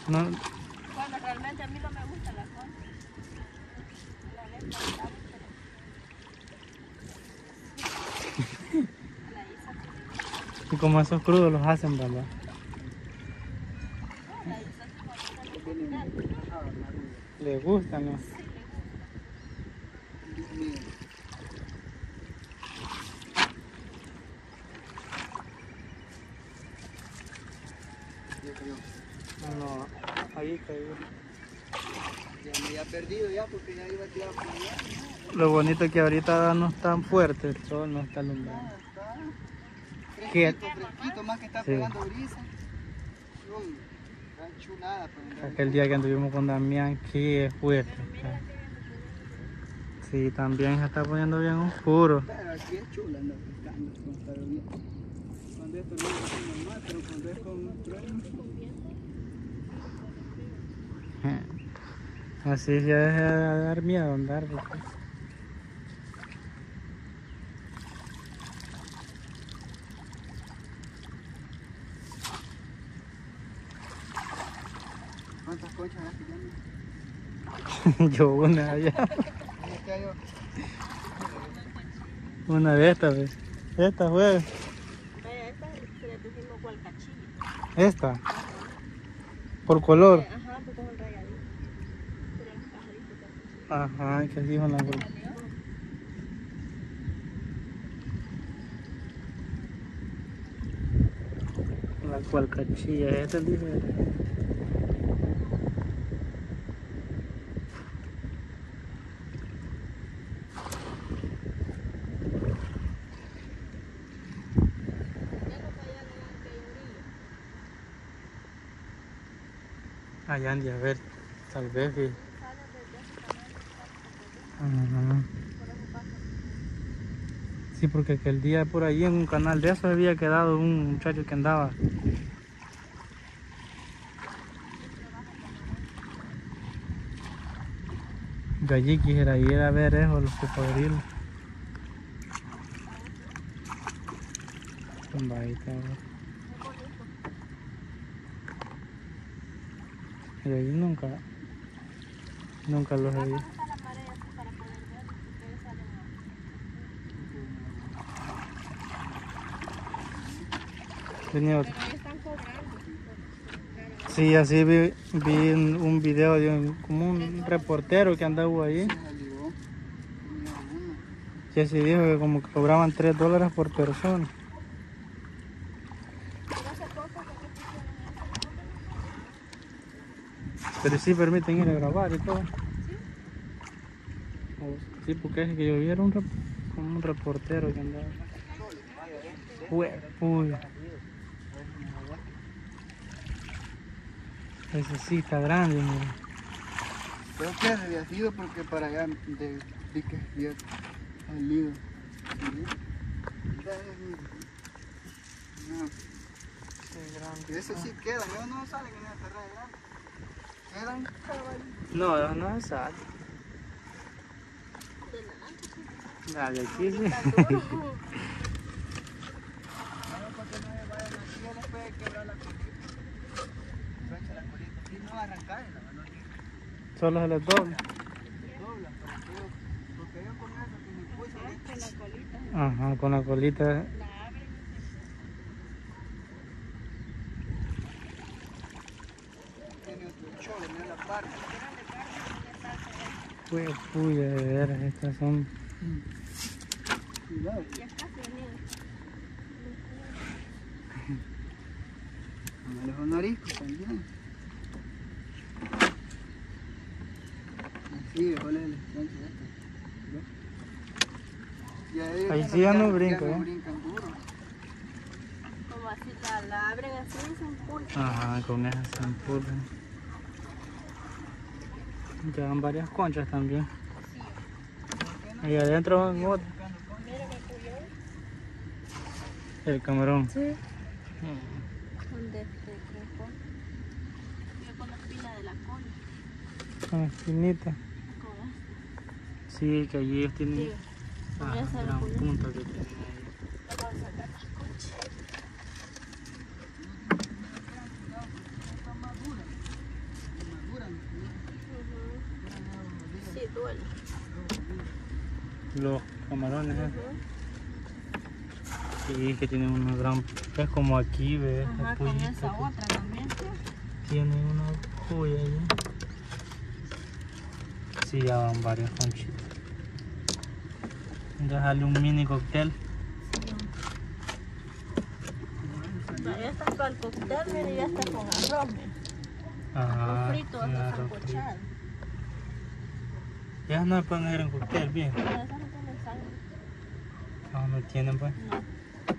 No. Bueno, realmente a mí no me gusta la concha. La neta, ¿sabes? La hizo. Y como esos crudos los hacen, ¿verdad? La hizo así con Le gustan, ¿no? No, ahí cayó. Ya me había perdido ya porque ya iba a tirar por allá. Lo bonito es que ahorita no es tan fuerte el sol, no está alumbrando. Fresquito, fresquito, más que está Sí. pegando brisa. Uy, está chulada. Aquel día que anduvimos con Damián, qué fuerte. Sí, también se está poniendo bien oscuro. Pero aquí es chula, anda pescando, está bien. Cuando esto no es normal, pero cuando es con un trueno. Así se deja de dar miedo andar. Porque... ¿Cuántas conchas has pillado? Yo una allá. Una de estas, ¿ves? Esta fue. Esta se le decimos gualcachilla. Esta. Por color. Ajá, porque es un rayadito. Pero los pajaritos también. Ajá, que dijo la bolsa. La cualcachilla, esta es diferente. Allá han de haber, tal vez. Sí. Ajá. Sí, porque aquel día por ahí en un canal de eso había quedado un muchacho que andaba. Yo allí quisiera ir a ver eso, los cocodrilos. Ahí está. Y ahí nunca los he visto. Tenía otro. Sí, así vi un video de como un reportero que andaba ahí. Que así dijo que como que cobraban $3 por persona. Pero sí permiten ir a grabar y todo. Sí, porque es que yo vi era como un reportero que andaba. Uy. Ese sí está grande, mira. Creo que había sido porque para allá de pique abierto al nido. No. Ese sí quedan, ellos no salen en esta red grande. Quedan caballos. No sale. La de aquí sí. Solo se les dobla. Ajá, con la colita. Tiene otro cholo, mira la parte. Pues puya, de veras, estas son. Cuidado. No les honorisco también. Así, ¿cuál es el estancia esta? Ahí sí ya no brinca, ya no brincan duro. Como así la abren así, se impulsan. Ajá, con esas se empurran. Llevan varias conchas también. Ahí adentro van otras. El camarón. Sí. ¿Dónde este crepón? Yo con la espina de la cola. Con espinita. Con esta. Sí, que allí ellos tienen. Sí. Ah, Esa gran es punta que tienen ahí. Vamos a sacar las conchas. duele. Los camarones, Ujú. Sí, que tienen una gran... Es como aquí, ¿ves? Ajá, La con pollita esa que otra también. tiene una polla ahí. Sí, ya van varios conchitos. Déjale un mini cóctel. Ya está con el cóctel, mire, ya está con arroz, mire. Ajá, Arroz frito, con anda arroz frito. sancochado. Ya no pueden ir en cóctel, bien. Pero esas no tienen sangre. No, no tienen, pues. No. Ah,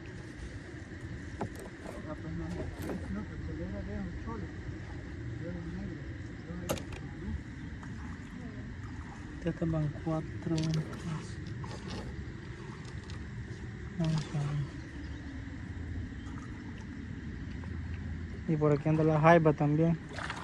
pues no, no, porque le era de un cholo. Yo era un negro. Estas van 4. Vamos a ver. Y por aquí anda la jaiba también.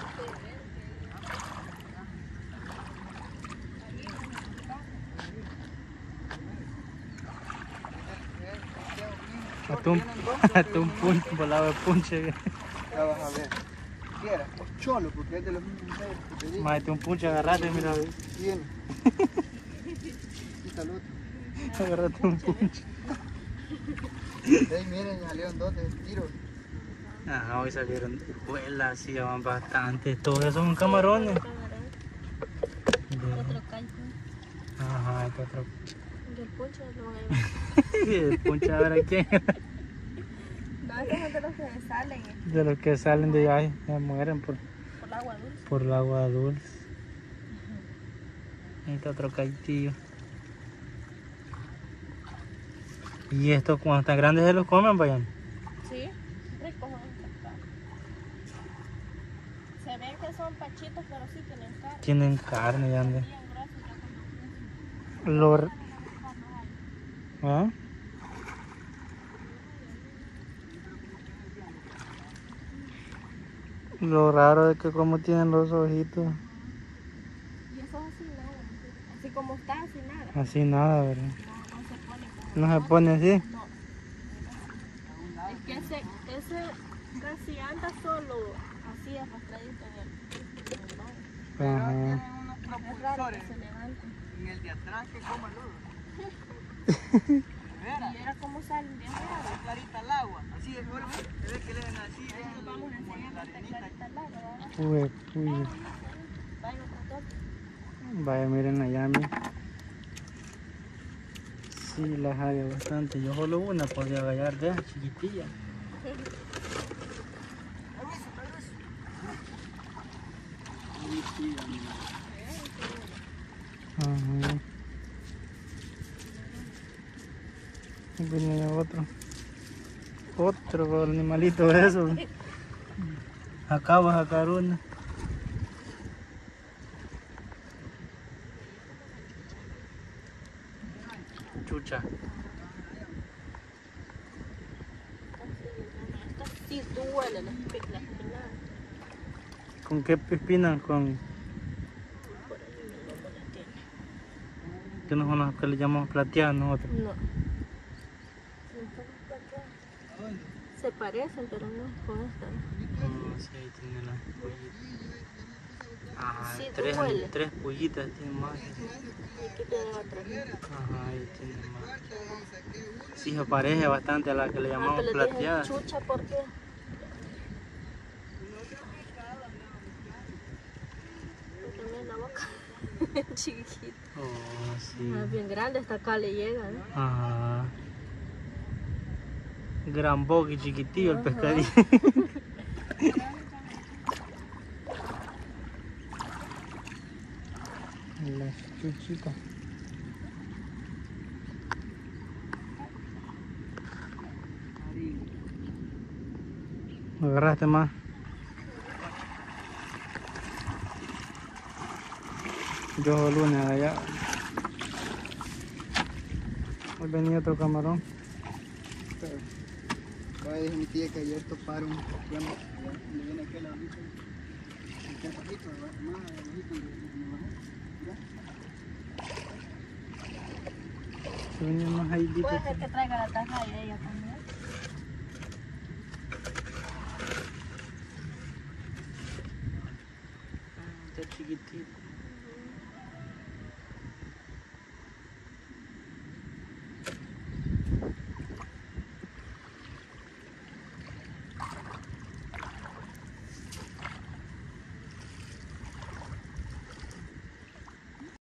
Atún punche, volado de punche. Ya vas a ver. ¿Qué era? Cholo, porque es de los mismos negros que te digo. Mate un punche, agarrate, mira. Tiene. Quita el otro. Agarrate un punche. Ey, miren, salieron 2 de tiro. Ajá, hoy salieron de escuela, sí, ya van bastantes. Todos esos son camarones. Otro calco. Ajá, este otro. Y el poncho lo van a llevar. El punche, a ver a quién. No, esos son de los que salen De los que salen de ahí, se mueren por por el agua dulce. el agua dulce. Este otro caitillo. Y estos cuando están grandes se los comen, vayan. Sí, ricos son estos carros. Se ven que son pachitos, pero sí tienen carne. Tienen carne, ya ande. Bien gruesos, ya cuando crecen. ¿Ah? Lo raro es que como tienen los ojitos, Y eso así nada. Así como está, así nada. así nada, ¿verdad? No, no se pone como. No se pone así. No. Es que ese casi anda solo así arrastradito en el banco. Pero Ajá. tienen unos Es raro que propulsores se levante. en el de atrás que coma luego. Y era como salen bien raro. Clarita el agua. Así es, bueno, se ve que le den así, Nos vamos a enseñar a hacer clarita al agua, ¿verdad? Uy. Vaya otro toque. Vaya, miren allá, miren. Sí, las hay bastante. Yo solo una podía agarrar de esas chiquitillas. Ajá. Y venía otro animalito de esos. Acabo de sacar una. Chucha. Estas sí duelen las espinadas. ¿Con qué espinas? Con Por ahí mi mamá las tiene. que no son las que le llamamos plateadas nosotros. No. Se parecen, pero no con esta. ¿No? Sí, ahí tiene las pollitas. Ah, Sí, tres, duele. 3 pollitas tienen más. Y aquí tienen otra. Ajá, ahí tienen más. Sí, se parece bastante a la que le llamamos le dije plateadas. chucha, ¿por qué? Porque miren la boca. Chiquita. Oh, sí. Ah, bien grande, hasta acá le llega, ¿no? Ajá. Gran boca y chiquitillo el Ajá. pescadillo. Las chuchitas. ¿Me agarraste más? Yo lunes allá. Hoy venía otro camarón. Acaba de decir mi tía que ayer toparon, bueno, le viene aquel ahorita, aquel bajito, más bajito y Se venían más ahí. Puede ser que traiga la taza de ella también. Está chiquitito.